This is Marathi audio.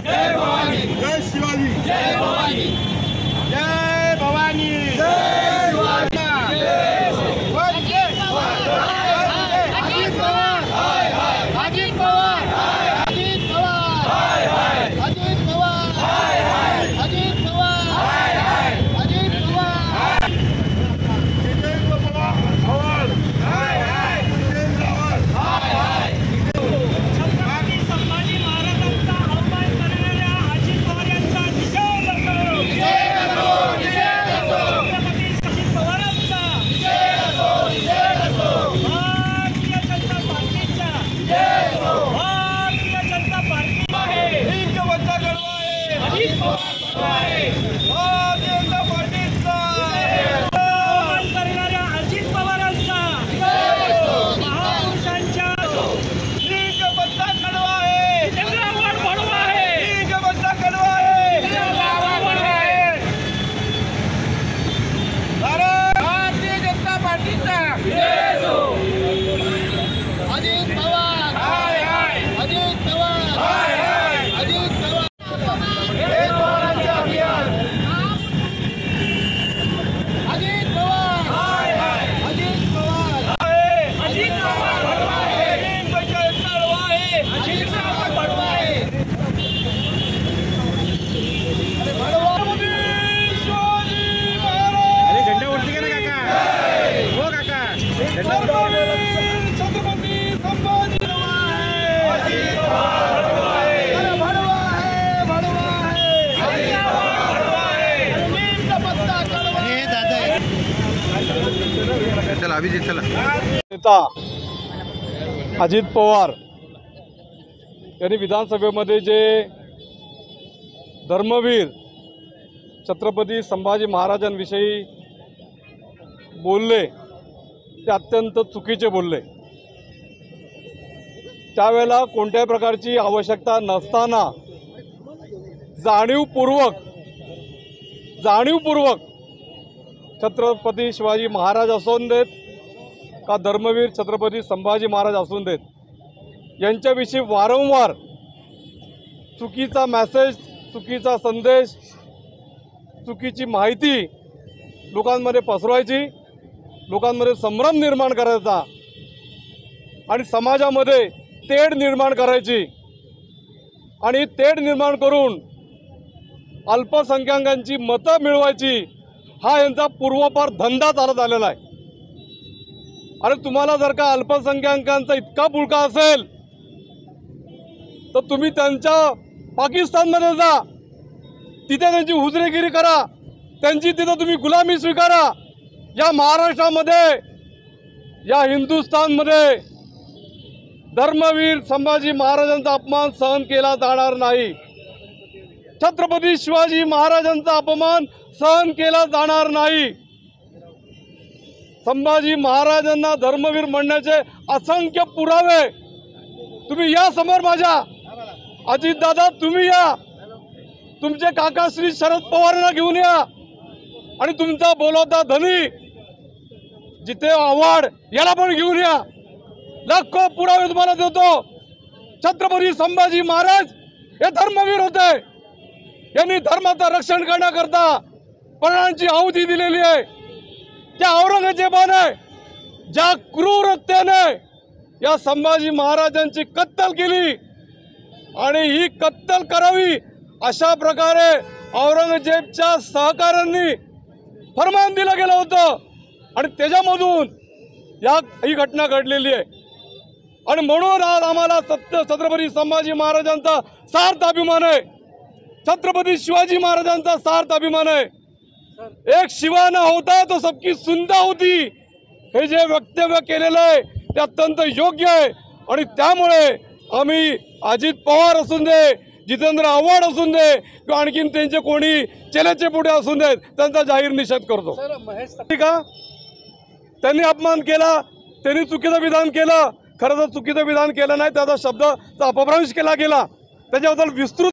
जय भवानी, जय शिवाजी, जय भवानी, जय भवानी, जय शिवाजी, अजित पवार, अजित पवार, अजित पवार, अजित पवार, अजित पवार, अजित पवार, जितेंद्र पवार, जितेंद्र पवार, छत्रपती संभाजी महाराजांचा अवमान करणाऱ्या अजित पवार यांचा निषेध असो. छत्रपती अजित पवारांचा भारतीय जनता पार्टीच्या भारतीय जनता पार्टी आहे. हिंद बंद करवा आहे, अजित पवार आहे. भारतीय जनता पार्टीचा अवमान करणाऱ्या अजित पवारांचा महापुरुषांच्या हिंद बंद करवा आहे, चंद्रावर पडवा आहे. हिंद बंद करवा आहे, भारतीय जनता पार्टीचा अजित पवार, अजित पवार, अजित पवार, एक पवारांचे अभियान, अजित पवार, अजित पवार, अजित पवार पडवा आहे. हिंद बंद करवा आहे, अजित पवार पडवा आहे. शिवाजी महाराज, झेंडावरती गेला काका. हो काका, छत्रपती संभाजी भडवा है, भडवा है, हिंद बंद करवा है. चला अभिजित चला. नेता अजित पवार यांनी विधानसभेमध्ये जे धर्मवीर छत्रपती संभाजी महाराजांविषयी बोलले ते अत्यंत चुकीचे बोलले. त्यावेळेला कोणत्याही प्रकारची आवश्यकता नसताना जाणीवपूर्वक छत्रपती शिवाजी महाराज असून देत का धर्मवीर छत्रपती संभाजी महाराज असून देत यांच्याविषयी वारंवार चुकीचा मेसेज, चुकीचा संदेश, चुकीची माहिती लोकांमध्ये पसरवायची, लोकांमध्ये संभ्रम निर्माण करायचा आणि समाजामध्ये तेढ निर्माण करायची आणि तेढ निर्माण करून अल्पसंख्याकांची मतं मिळवायची हा यांचा पूर्वापार धंदा चालत आलेला आहे. अरे तुम्हाला जर का अल्पसंख्याकांचा इतका पुळका असेल तर तुम्ही त्यांच्या पाकिस्तानमध्ये जा, तिथे त्यांची हुजरेगिरी करा, त्यांची तिथं तुम्ही गुलामी स्वीकारा. या महाराष्ट्रामध्ये, या हिंदुस्थानमध्ये धर्मवीर संभाजी महाराजांचा अपमान सहन केला जाणार नाही. छत्रपती शिवाजी महाराजांचा अपमान सहन केला जाणार नाही. संभाजी महाराजांना धर्मवीर म्हणण्याचे असंख्य पुरावे तुम्ही या समोर माझ्या अजितदादा तुम्ही या, तुमचे काका श्री शरद पवारांना घेऊन या आणि तुमचा बोलवता धनी जिथे आव्हाड याला पण घेऊन या. लाखो पुरावे तुम्हाला देतो. छत्रपती संभाजी महाराज हे धर्मवीर होते. यांनी धर्माचं रक्षण करण्याकरता प्राणांची आहुती दिलेली आहे. त्या औरंगजेबाने ज्या क्रूरतेने या संभाजी महाराजांची कत्तल केली आणि ही कत्तल करावी अशा प्रकारे औरंगजेबच्या सहकाऱ्यांनी फरमान दिलं गेलं होतं आणि त्याच्यामधून ही घटना घडलेली आहे. आणि म्हणून आज आम्हाला छत्रपती संभाजी महाराजांचा सार्थ अभिमान आहे, छत्रपती शिवाजी महाराजांचा सार्थ अभिमान आहे. एक शिवा होता तो सबकी सुनता होती हे जे वक्तव्य केलेलं आहे ते अत्यंत योग्य आहे. आणि त्यामुळे आम्ही अजित पवार असून दे, जितेंद्र आव्हाड असून दे किंवा आणखीन त्यांचे कोणी चेलेचे पुढे असून देत त्यांचा जाहीर निषेध करतो. ठीक आहे, त्यांनी अपमान केला, त्यांनी चुकीचं विधान केलं. खरं तर चुकीचं विधान केलं नाही, त्याचा शब्दाचा अपभ्रंश केला गेला, त्याच्याबद्दल विस्तृत